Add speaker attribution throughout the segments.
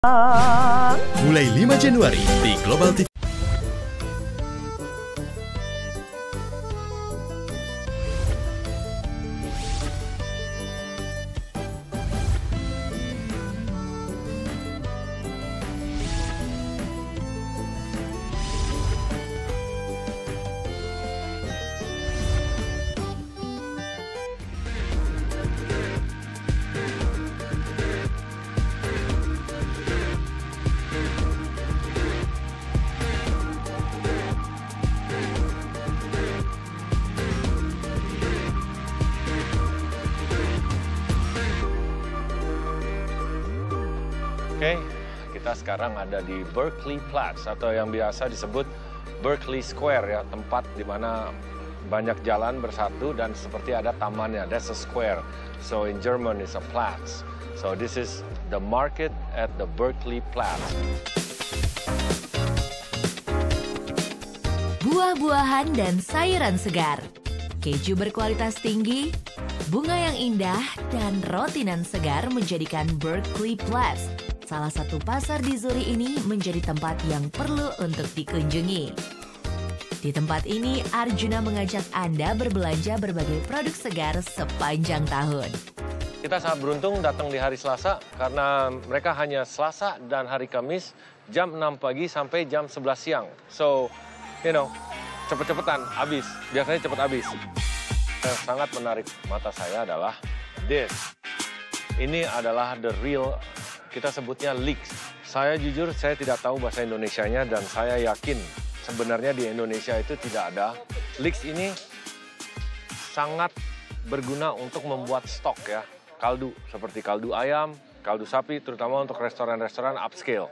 Speaker 1: Mulai 5 Januari di Global TV.
Speaker 2: Oke, kita sekarang ada di Berkeley Platz atau yang biasa disebut Berkeley Square ya, tempat di mana banyak jalan bersatu dan seperti ada tamannya. That's a square. So in German it's a Platz. So this is the market at the Berkeley Platz.
Speaker 3: Buah-buahan dan sayuran segar, keju berkualitas tinggi, bunga yang indah, dan rotinan segar menjadikan Berkeley Platz salah satu pasar di Zurich ini menjadi tempat yang perlu untuk dikunjungi. Di tempat ini, Arjuna mengajak Anda berbelanja berbagai produk segar sepanjang tahun.
Speaker 2: Kita sangat beruntung datang di hari Selasa karena mereka hanya Selasa dan hari Kamis jam 6 pagi sampai jam 11 siang. So, cepet-cepetan habis. Biasanya cepet habis. Yang sangat menarik mata saya adalah this. Ini adalah the real, kita sebutnya leeks. Saya jujur, saya tidak tahu bahasa Indonesianya dan saya yakin sebenarnya di Indonesia itu tidak ada. Leeks ini sangat berguna untuk membuat stok ya. Kaldu, seperti kaldu ayam, kaldu sapi, terutama untuk restoran-restoran upscale.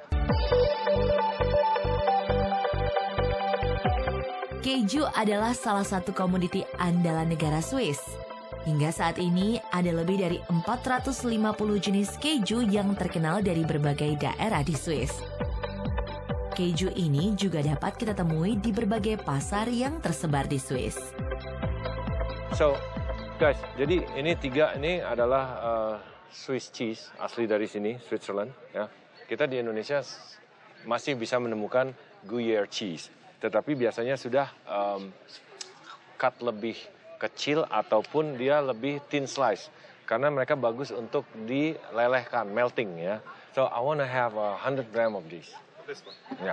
Speaker 3: Keju adalah salah satu komoditi andalan negara Swiss. Hingga saat ini, ada lebih dari 450 jenis keju yang terkenal dari berbagai daerah di Swiss. Keju ini juga dapat kita temui di berbagai pasar yang tersebar di Swiss.
Speaker 2: So, guys, jadi ini tiga ini adalah Swiss cheese, asli dari sini, Switzerland. Ya. Kita di Indonesia masih bisa menemukan Gruyere cheese. Tetapi biasanya sudah cut lebih kecil ataupun dia lebih thin slice. Karena mereka bagus untuk dilelehkan, melting ya. So I want to have 100 gram of this.
Speaker 4: This one?
Speaker 2: Yeah.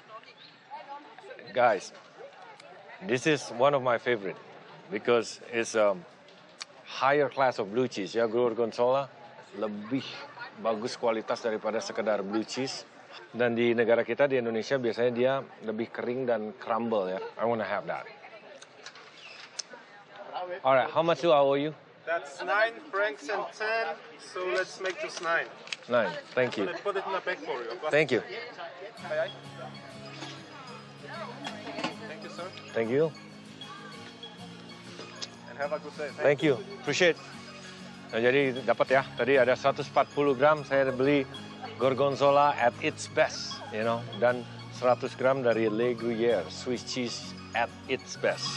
Speaker 2: Guys, this is one of my favorite because it's a higher class of blue cheese ya. Gorgonzola lebih bagus kualitas daripada sekedar blue cheese. Dan di negara kita, di Indonesia, biasanya dia lebih kering dan crumble ya. I want to have that. Alright, how much do I owe you?
Speaker 4: That's 9 francs and 10, so let's make this 9.
Speaker 2: 9, thank you.
Speaker 4: I'm gonna put it in the bag for you.
Speaker 2: Thank you.
Speaker 4: Aye, aye. Thank you, sir.
Speaker 2: Thank you.
Speaker 4: And have a good day.
Speaker 2: Thank you. Appreciate. Nah, jadi dapat ya. Tadi ada 140 gram saya beli Gorgonzola at its best, dan 100 gram dari Le Gruyere, Swiss cheese at its best.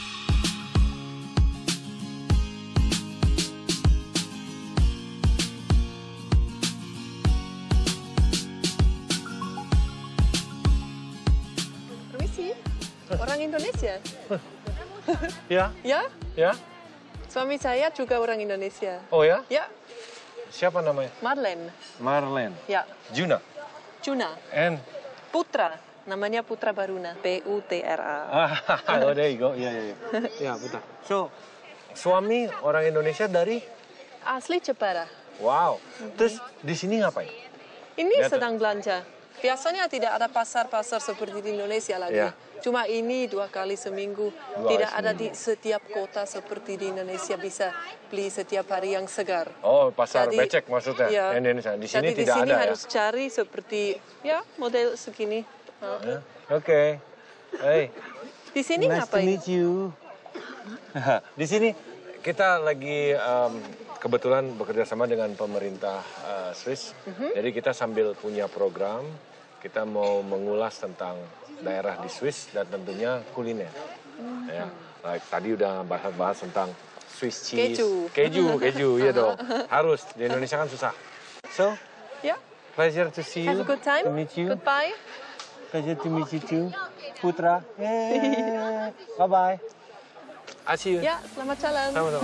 Speaker 5: Permisi, orang Indonesia?
Speaker 2: Ya?
Speaker 5: Ya,
Speaker 2: Ya?
Speaker 5: suami saya juga orang Indonesia.
Speaker 2: Oh ya?
Speaker 5: Ya,
Speaker 2: Siapa namanya?
Speaker 5: Marlene.
Speaker 2: Marlene.
Speaker 5: Ya,
Speaker 2: Juna.
Speaker 5: Juna.
Speaker 2: And
Speaker 5: Putra, namanya Putra Baruna. Putra.
Speaker 2: oh, there you go. Iya. Ya, Putra. So, suami orang Indonesia dari?
Speaker 5: Asli Jepara.
Speaker 2: Wow. Terus di sini ngapain?
Speaker 5: Ini
Speaker 2: Ya,
Speaker 5: sedang belanja. Biasanya tidak ada pasar-pasar seperti di Indonesia lagi.
Speaker 2: Ya.
Speaker 5: Cuma ini 2 kali seminggu. Tidak ada di setiap kota seperti di Indonesia bisa beli setiap hari yang segar.
Speaker 2: Oh, pasar
Speaker 5: Jadi,
Speaker 2: becek maksudnya?
Speaker 5: iya.
Speaker 2: Indonesia. Di sini
Speaker 5: Jadi
Speaker 2: tidak
Speaker 5: di sini
Speaker 2: ada
Speaker 5: harus cari seperti model segini.
Speaker 2: ya? Oke. Hey.
Speaker 5: Di sini
Speaker 2: Nice to
Speaker 5: ngapain?
Speaker 2: meet you. Di sini kita lagi kebetulan bekerja sama dengan pemerintah Swiss. Jadi kita sambil punya program, kita mau mengulas tentang daerah di Swiss dan tentunya kuliner. Ya, like, tadi udah bahas tentang Swiss cheese.
Speaker 5: Keju.
Speaker 2: Keju, iya dong. Harus, di Indonesia kan susah. So,
Speaker 5: Ya,
Speaker 2: Pleasure to see you.
Speaker 5: Have a good time.
Speaker 2: To meet you.
Speaker 5: Goodbye.
Speaker 2: Pleasure to meet you too. Putra. Bye-bye. I see you.
Speaker 5: Ya, selamat jalan.
Speaker 2: Sama-sama.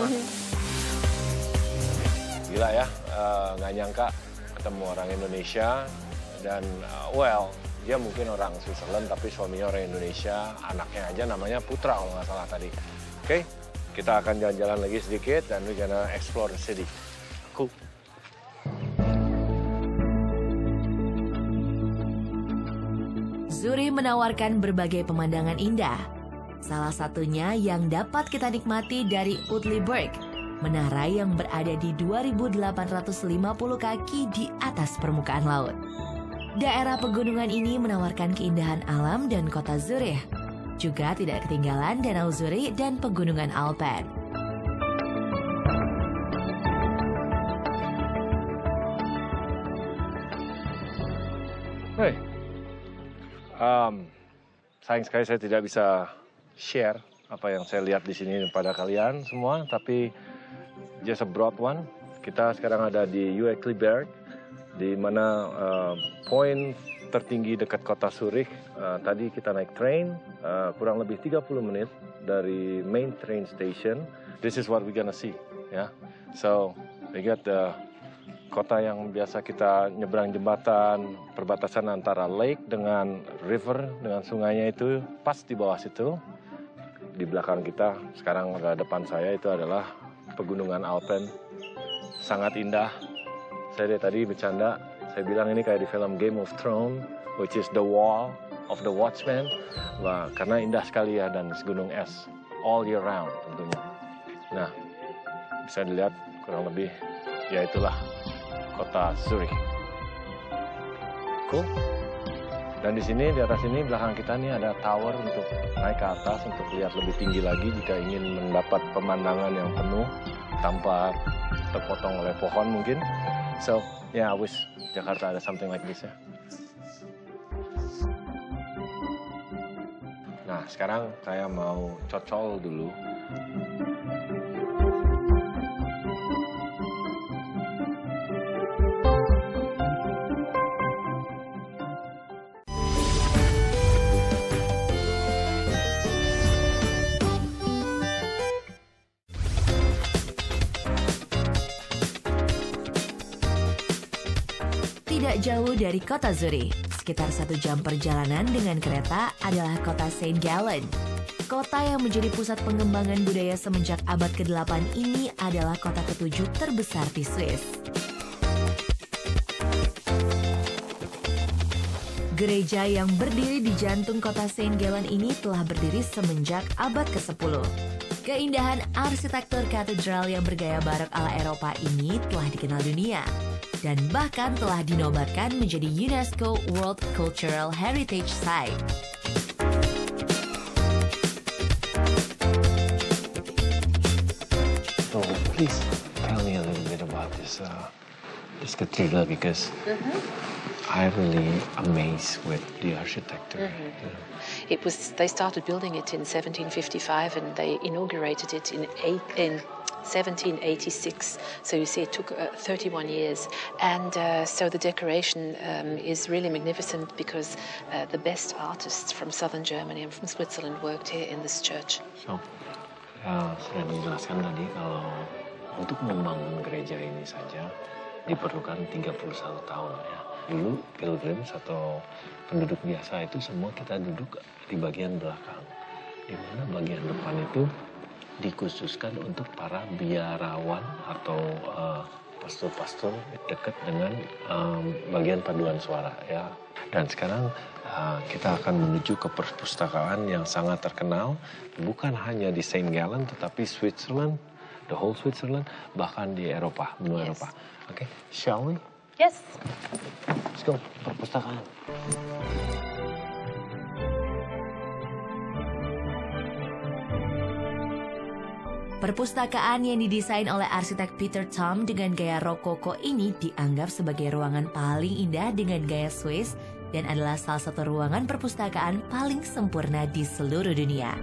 Speaker 2: Gila ya, nggak nyangka ketemu orang Indonesia dan dia mungkin orang Switzerland tapi suaminya orang Indonesia, anaknya aja namanya Putra kalau nggak salah tadi. Oke, kita akan jalan-jalan lagi sedikit dan we're gonna explore the city. Cool.
Speaker 3: Zurich menawarkan berbagai pemandangan indah. Salah satunya yang dapat kita nikmati dari Uetliberg, menara yang berada di 2.850 kaki di atas permukaan laut. Daerah pegunungan ini menawarkan keindahan alam dan kota Zurich. Juga tidak ketinggalan Danau Zurich dan pegunungan Alpen.
Speaker 2: Hey. Sayang sekali saya tidak bisa share apa yang saya lihat di sini pada kalian semua, tapi just a broad one. Kita sekarang ada di Uetliberg, di mana poin tertinggi dekat kota Zurich. Tadi kita naik train, kurang lebih 30 menit dari main train station. This is what we're gonna see, ya. So, we got the kota yang biasa kita nyebrang jembatan, perbatasan antara lake dengan river, dengan sungainya itu pas di bawah situ. Di belakang kita, sekarang ke depan saya itu adalah pegunungan Alpen. Sangat indah. Saya tadi bercanda, saya bilang ini kayak di film Game of Thrones, which is the wall of the watchman. Wah, karena indah sekali ya, dan gunung es all year round tentunya. Nah, bisa dilihat kurang lebih, ya itulah kota Zurich. Cool. Dan di sini, di atas ini, belakang kita nih ada tower untuk naik ke atas, untuk lihat lebih tinggi lagi jika ingin mendapat pemandangan yang penuh, tanpa terpotong oleh pohon mungkin. So, yeah, I wish Jakarta ada something like this ya. Nah, sekarang saya mau cocol dulu.
Speaker 3: Tidak jauh dari kota Zurich, sekitar 1 jam perjalanan dengan kereta adalah kota St. Gallen. Kota yang menjadi pusat pengembangan budaya semenjak abad ke-8 ini adalah kota ke-7 terbesar di Swiss. Gereja yang berdiri di jantung kota St. Gallen ini telah berdiri semenjak abad ke-10. Keindahan arsitektur katedral yang bergaya barok ala Eropa ini telah dikenal dunia dan bahkan telah dinobatkan menjadi UNESCO World Cultural Heritage Site.
Speaker 2: So please tell me a little bit about this cathedral because I'm really amazed with the architecture.
Speaker 6: They started building it in 1755 and they inaugurated it in 1786. So you see it took 31 years. And so the decoration is really magnificent because the best artists from southern Germany and from Switzerland worked here in this church.
Speaker 2: So, saya menjelaskan tadi kalau untuk membangun gereja ini saja diperlukan 31 tahun ya. Dulu pilgrims atau penduduk biasa itu semua kita duduk di bagian belakang. Di mana bagian depan itu dikhususkan untuk para biarawan atau pastor-pastor dekat dengan bagian paduan suara ya. Dan sekarang kita akan menuju ke perpustakaan yang sangat terkenal, bukan hanya di St. Gallen tetapi Switzerland, the whole Switzerland, bahkan di Eropa, benua Eropa. Oke, shall we?
Speaker 6: Yes.
Speaker 2: Let's go, perpustakaan.
Speaker 3: Perpustakaan yang didesain oleh arsitek Peter Thom dengan gaya rokoko ini dianggap sebagai ruangan paling indah dengan gaya Swiss dan adalah salah satu ruangan perpustakaan paling sempurna di seluruh dunia.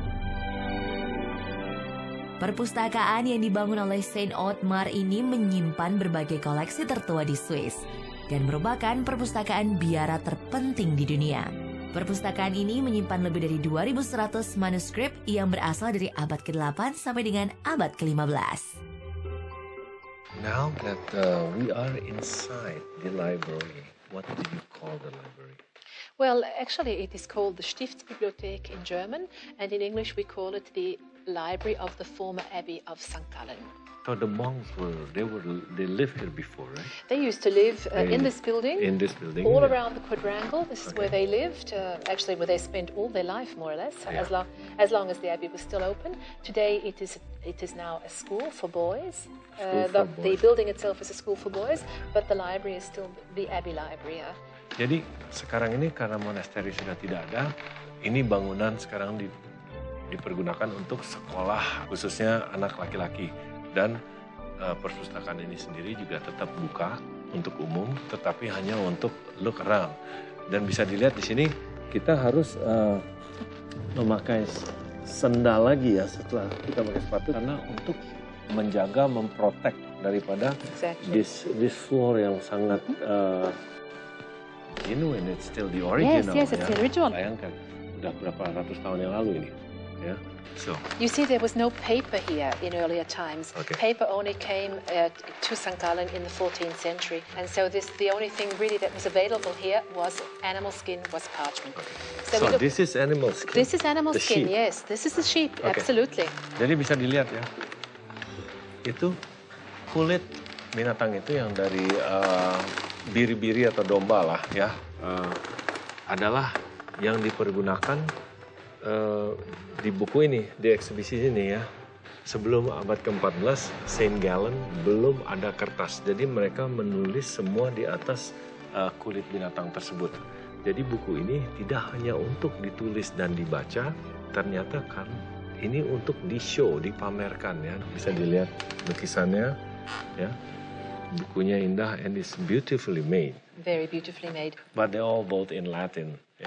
Speaker 3: Perpustakaan yang dibangun oleh Saint Otmar ini menyimpan berbagai koleksi tertua di Swiss. dan merupakan perpustakaan biara terpenting di dunia. Perpustakaan ini menyimpan lebih dari 2.100 manuskrip yang berasal dari abad ke-8 sampai dengan abad ke-15.
Speaker 2: Now that we are inside the library, what did you call the library?
Speaker 6: Well, actually, it is called the Stiftsbibliothek in German, and in English we call it the Library of the former Abbey of St. Gallen.
Speaker 2: So the monks they lived here before, right?
Speaker 6: They used to live in this building.
Speaker 2: In this building,
Speaker 6: all
Speaker 2: yeah.
Speaker 6: around the quadrangle. This is where they lived. Actually, where they spent all their life, more or less,
Speaker 2: Yeah.
Speaker 6: as long as the abbey was still open. Today, it is now a school for boys. The building itself is a school for boys, but the library is still the abbey library. Yeah.
Speaker 2: Jadi sekarang ini karena monasteri sudah tidak ada, ini bangunan sekarang dipergunakan untuk sekolah khususnya anak laki-laki. Dan perpustakaan ini sendiri juga tetap buka untuk umum, tetapi hanya untuk look around. Dan bisa dilihat di sini kita harus memakai sendal lagi ya setelah kita pakai sepatu karena untuk menjaga, memprotek daripada this floor yang sangat genuine, it's still the original.
Speaker 6: Yes, it's the original.
Speaker 2: Bayangkan, udah berapa ratus tahun yang lalu ini, ya. So.
Speaker 6: You see, there was no paper here in earlier times.
Speaker 2: Okay.
Speaker 6: Paper only came to St. Gallen in the 14th century, and so the only thing really that was available here was animal skin, was parchment.
Speaker 2: Okay. So this is animal skin.
Speaker 6: This is animal
Speaker 2: the
Speaker 6: skin.
Speaker 2: Sheep.
Speaker 6: Yes, this is the sheep.
Speaker 2: Okay.
Speaker 6: Absolutely.
Speaker 2: Jadi bisa dilihat ya, itu kulit binatang itu yang dari biri-biri atau domba lah ya, adalah yang dipergunakan di buku ini, di eksibisi ini ya. Sebelum abad ke-14, St. Gallen belum ada kertas. Jadi mereka menulis semua di atas kulit binatang tersebut. Jadi buku ini tidak hanya untuk ditulis dan dibaca, ternyata kan ini untuk di-show, dipamerkan ya. Bisa dilihat lukisannya ya. Bukunya indah and it's beautifully made.
Speaker 6: Very beautifully made.
Speaker 2: But they're all both in Latin ya.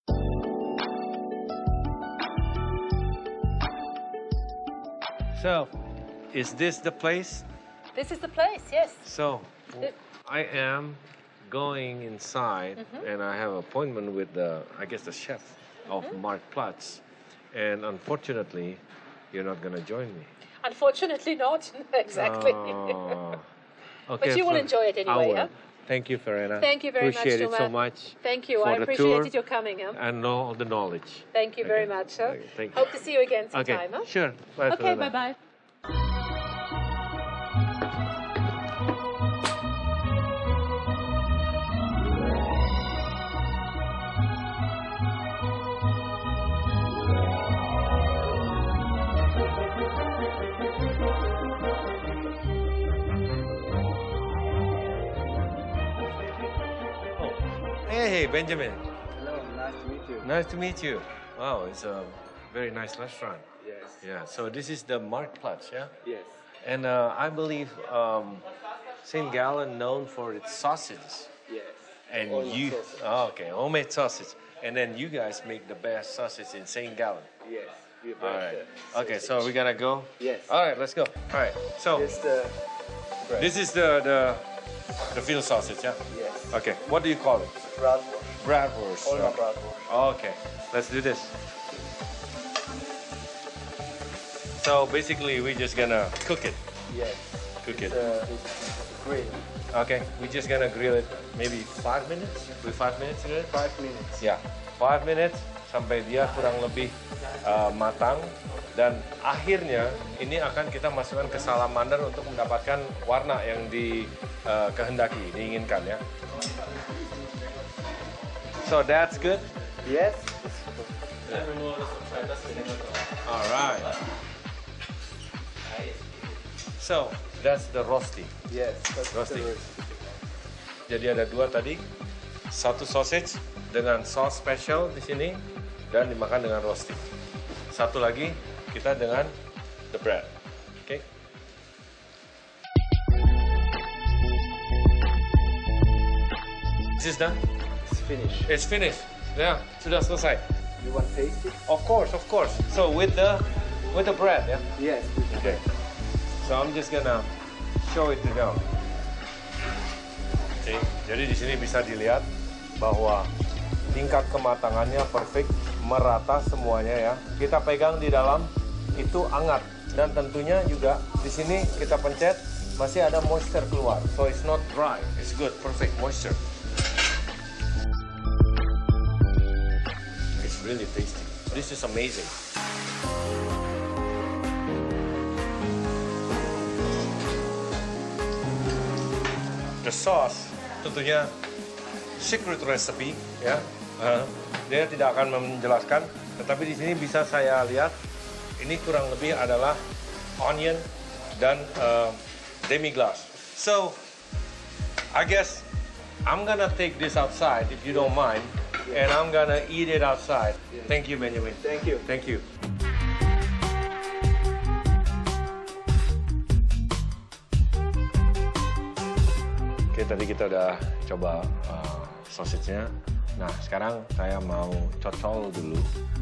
Speaker 2: So, is this the place?
Speaker 6: This is the place, yes.
Speaker 2: So, I am going inside, and I have an appointment with the chef of Marktplatz. And unfortunately, you're not going to join me.
Speaker 6: Unfortunately not, exactly.
Speaker 2: Okay,
Speaker 6: but you will enjoy it anyway, yeah?
Speaker 2: Thank you, Verena.
Speaker 6: Thank you very
Speaker 2: Appreciate
Speaker 6: much,
Speaker 2: it so
Speaker 6: Tuma.
Speaker 2: much.
Speaker 6: Thank you. I appreciated your coming. Huh?
Speaker 2: And all the knowledge.
Speaker 6: Thank you very much. Huh?
Speaker 2: Okay, thank you.
Speaker 6: Hope to see you again sometime. Huh?
Speaker 2: Sure. Bye,
Speaker 6: Okay,
Speaker 2: Verena.
Speaker 6: bye-bye.
Speaker 2: Hey, Benjamin.
Speaker 4: Hello, nice to meet you.
Speaker 2: Nice to meet you. Wow, it's a very nice restaurant.
Speaker 4: Yes.
Speaker 2: Yeah, so this is the Marktplatz, yeah?
Speaker 4: Yes.
Speaker 2: And I believe St. Gallen known for its sausages.
Speaker 4: Yes.
Speaker 2: And
Speaker 4: Homemade sausage.
Speaker 2: Oh, okay, homemade sausage. And then you guys make the best sausage in St. Gallen.
Speaker 4: Yes. We
Speaker 2: All right. Okay, so we gotta go?
Speaker 4: Yes.
Speaker 2: All right, let's go. All right, so
Speaker 4: It's the bread.
Speaker 2: this is the veal sausage, yeah?
Speaker 4: Yes.
Speaker 2: Okay, what do you call it?
Speaker 4: Bratwurst.
Speaker 2: Bratwurst.
Speaker 4: All bratwurst.
Speaker 2: Okay, let's do this. So basically, we're just gonna cook it.
Speaker 4: Yes.
Speaker 2: Cook it.
Speaker 4: It's grill.
Speaker 2: Okay, we're just gonna grill it maybe 5 minutes. With 5 minutes grill it?
Speaker 4: 5 minutes.
Speaker 2: Ya, 5 minutes sampai dia kurang lebih matang. Dan akhirnya ini akan kita masukkan ke salamander untuk mendapatkan warna yang dikehendaki, diinginkan ya. So that's good.
Speaker 4: Yes.
Speaker 2: All right. So that's the rosti.
Speaker 4: Yes. That's
Speaker 2: Roasting.
Speaker 4: the roast.
Speaker 2: Jadi ada dua tadi, satu sausage dengan sauce special di sini dan dimakan dengan rosti. Satu lagi kita dengan the bread. Okay. This is done.
Speaker 4: It's finished.
Speaker 2: It's finished. Ya, sudah selesai.
Speaker 4: You want to taste it?
Speaker 2: Of course. So with the bread, ya.
Speaker 4: Yes. With the
Speaker 2: Okay.
Speaker 4: bread.
Speaker 2: So I'm just gonna show it to them. Oke, jadi di sini bisa dilihat bahwa tingkat kematangannya perfect, merata semuanya ya. Kita pegang di dalam itu hangat dan tentunya juga di sini kita pencet masih ada moisture keluar. So it's not dry, it's good, perfect moisture. It's really tasty. This is amazing. The sauce tentunya secret recipe ya. Dia tidak akan menjelaskan, tetapi di sini bisa saya lihat ini kurang lebih adalah onion dan demi-glace. So, I guess I'm gonna take this outside if you don't mind, and I'm gonna eat it outside. Thank you, Benjamin.
Speaker 4: Thank you.
Speaker 2: Thank you. Oke, tadi kita udah coba sausage-nya. Nah, sekarang saya mau cocol dulu.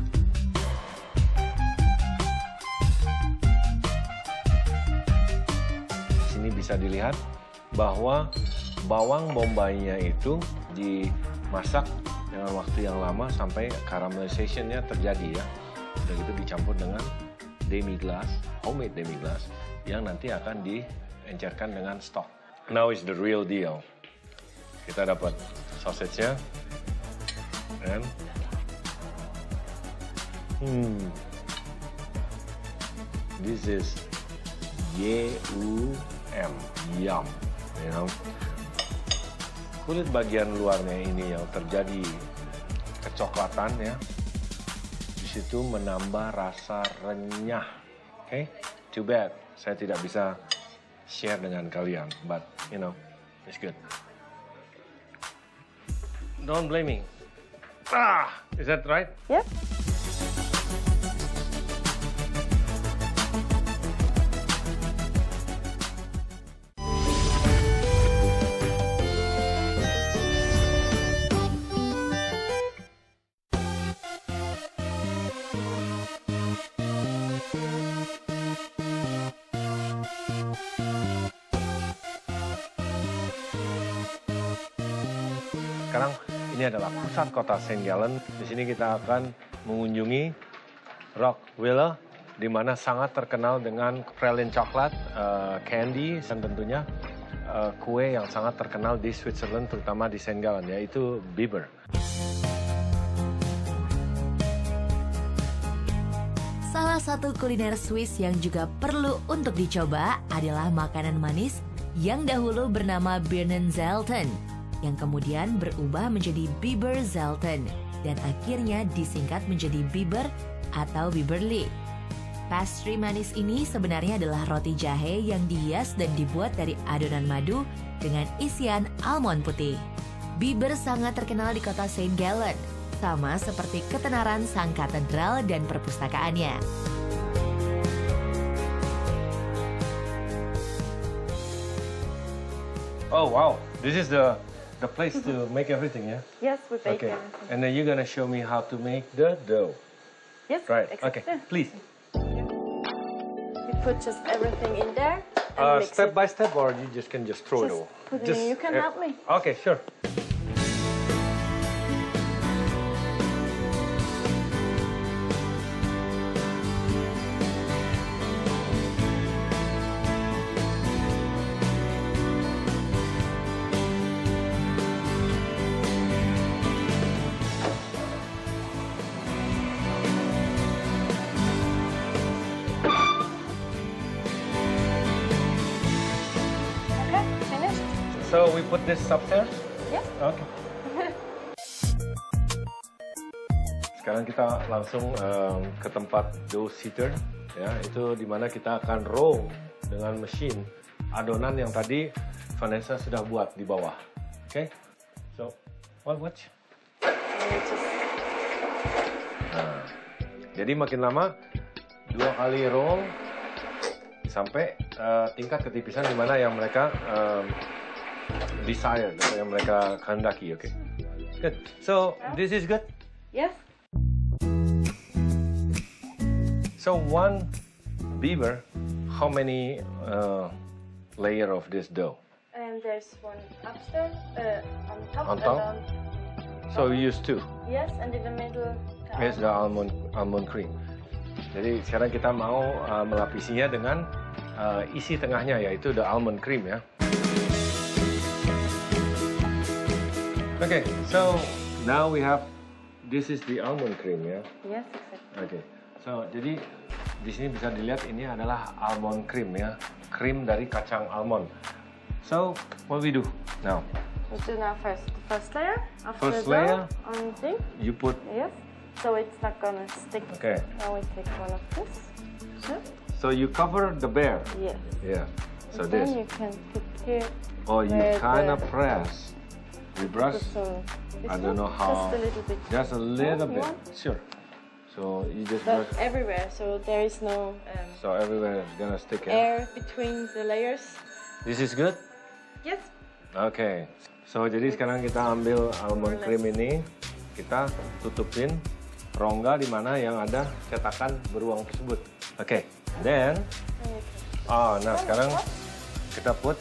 Speaker 2: Di sini bisa dilihat bahwa bawang bombaynya itu dimasak dengan waktu yang lama sampai caramelization-nya terjadi ya. Dan itu dicampur dengan demi-glace, homemade demi-glace, yang nanti akan diencerkan dengan stok. Now is the real deal. Kita dapat sausage-nya. And this is yum, yum, you know. Kulit bagian luarnya ini yang terjadi kecoklatan ya. Di situ menambah rasa renyah. Okay? Too bad saya tidak bisa share dengan kalian, but you know, it's good. Don't blame me. Is that right?
Speaker 5: Yep.
Speaker 2: Sekarang ini adalah pusat kota St. Gallen. Di sini kita akan mengunjungi Rockefeller, di mana sangat terkenal dengan praline coklat, candy, dan tentunya kue yang sangat terkenal di Switzerland, terutama di St. Gallen, yaitu Biber.
Speaker 3: Salah satu kuliner Swiss yang juga perlu untuk dicoba adalah makanan manis yang dahulu bernama Birnenzelten, yang kemudian berubah menjadi Biberzelten dan akhirnya disingkat menjadi Biber atau Biberli. Pastry manis ini sebenarnya adalah roti jahe yang dihias dan dibuat dari adonan madu dengan isian almond putih. Biber sangat terkenal di kota St. Gallen, sama seperti ketenaran sang katedral dan perpustakaannya.
Speaker 2: Oh wow, this is the place to make everything, yeah?
Speaker 5: Yes, we bake
Speaker 2: Okay,
Speaker 5: everything.
Speaker 2: and then you're gonna show me how to make the dough.
Speaker 5: Yes,
Speaker 2: Right,
Speaker 5: exactly.
Speaker 2: okay, please.
Speaker 5: We put just everything in there and mix
Speaker 2: Step
Speaker 5: it.
Speaker 2: by step, or you just can throw it
Speaker 5: Just
Speaker 2: all?
Speaker 5: put it in. You can help me.
Speaker 2: Okay, sure.
Speaker 5: Okay, finished?
Speaker 2: So we put this upstairs?
Speaker 5: Yes.
Speaker 2: Okay. Sekarang kita langsung ke tempat dough seater, ya, itu dimana kita akan roll dengan mesin adonan yang tadi Vanessa sudah buat di bawah. Okay? So, watch. Nah, jadi makin lama 2 kali roll sampai tingkat ketipisan di mana yang mereka desire, atau yang mereka kehendaki. Okay. Good. So, this is good.
Speaker 5: Yes.
Speaker 2: So one Biber, how many layer of this dough?
Speaker 7: and there's one upstairs, on top.
Speaker 2: On top?
Speaker 7: And
Speaker 2: So we use two.
Speaker 7: yes, and in the middle.
Speaker 2: Here's the almond cream. Jadi sekarang kita mau melapisinya dengan isi tengahnya, yaitu the almond cream ya. Okay, so now we have, this is the almond cream ya.
Speaker 7: Yes, exactly.
Speaker 2: Okay, so jadi di sini bisa dilihat ini adalah almond cream ya, krim dari kacang almond. So what we do now?
Speaker 7: We do now first the first layer. After
Speaker 2: First
Speaker 7: the
Speaker 2: layer,
Speaker 7: on thing.
Speaker 2: you put,
Speaker 7: Yes. So it's not gonna stick.
Speaker 2: okay.
Speaker 7: Now we take one of this. Sure.
Speaker 2: So you cover the bear.
Speaker 7: Yes.
Speaker 2: Yeah. So
Speaker 7: And
Speaker 2: this.
Speaker 7: then you can put here.
Speaker 2: Oh, you
Speaker 7: where
Speaker 2: kind of
Speaker 7: the-
Speaker 2: press. You brush.
Speaker 7: put some. This
Speaker 2: I don't
Speaker 7: one,
Speaker 2: know how.
Speaker 7: Just a little bit.
Speaker 2: Just a little
Speaker 7: you
Speaker 2: bit.
Speaker 7: want?
Speaker 2: Sure. So you just
Speaker 7: But
Speaker 2: brush.
Speaker 7: everywhere, so there is no
Speaker 2: So everywhere is gonna stick. Yeah?
Speaker 7: air between the layers.
Speaker 2: This is good.
Speaker 7: Yes.
Speaker 2: Okay. So jadi sekarang kita ambil almond
Speaker 7: More or
Speaker 2: cream ini, kita tutupin rongga di mana yang ada cetakan beruang tersebut. Okay. Then, nah sekarang kita put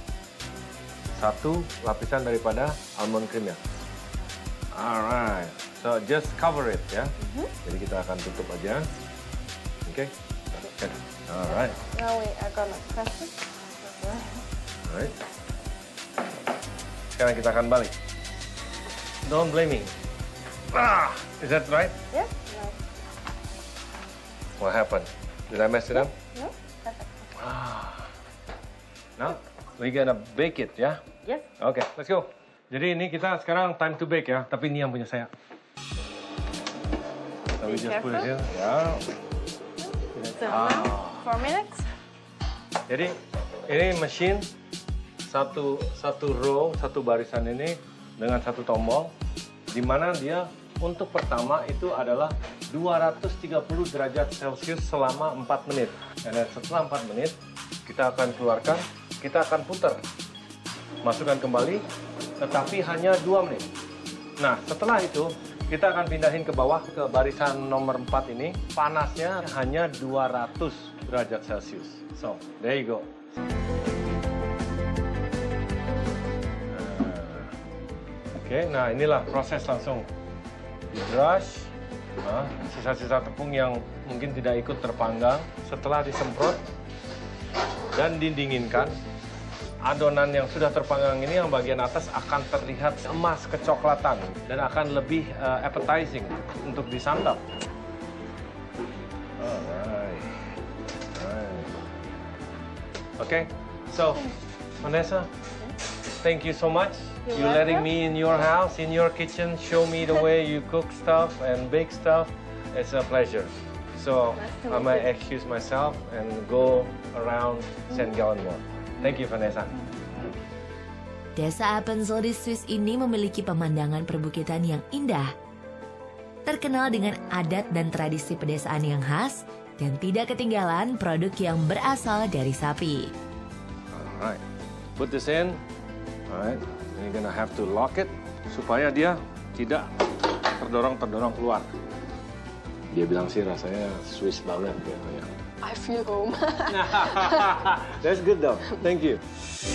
Speaker 2: satu lapisan daripada almond cream ya. Alright. So just cover it ya. Jadi kita akan tutup aja. Okay. Okay. Alright.
Speaker 7: Now we are gonna press it.
Speaker 2: Alright. Sekarang kita akan balik. Don't blame me. Is that right?
Speaker 7: Yes. No.
Speaker 2: What happened? Did I mess it up?
Speaker 7: No. Perfect.
Speaker 2: Now we gonna bake it ya.
Speaker 7: Yes.
Speaker 2: Okay, let's go. Jadi ini kita sekarang time to bake ya. Tapi ini yang punya saya. So we
Speaker 7: Be
Speaker 2: just put it
Speaker 7: careful.
Speaker 2: here. Ya.
Speaker 7: So now 4 minutes.
Speaker 2: Jadi ini mesin satu row, satu barisan ini dengan satu tombol, di mana dia untuk pertama itu adalah 230 derajat Celcius selama 4 menit. Dan setelah 4 menit kita akan keluarkan, kita akan putar, masukkan kembali, tetapi hanya 2 menit. Nah setelah itu kita akan pindahin ke bawah ke barisan nomor 4 ini, panasnya hanya 200 derajat Celcius. So there you go. Oke, nah inilah proses langsung di brush, sisa-sisa tepung yang mungkin tidak ikut terpanggang. Setelah disemprot dan didinginkan, adonan yang sudah terpanggang ini yang bagian atas akan terlihat emas kecoklatan dan akan lebih appetizing untuk disantap. Alright. Okay, so Vanessa, thank you so much. You letting me in your house, in your kitchen, show me the way you cook stuff and bake stuff. It's a pleasure. So I might excuse myself and go around St. Gallen-More. Thank you, Vanessa.
Speaker 3: Desa Appenzell di Swiss ini memiliki pemandangan perbukitan yang indah. Terkenal dengan adat dan tradisi pedesaan yang khas dan tidak ketinggalan produk yang berasal dari sapi.
Speaker 2: Alright, put this in. Alright, and you're gonna have to lock it supaya dia tidak terdorong keluar. Dia bilang sih rasanya Swiss banget ya.
Speaker 6: I feel home.
Speaker 2: That's good though. Thank you.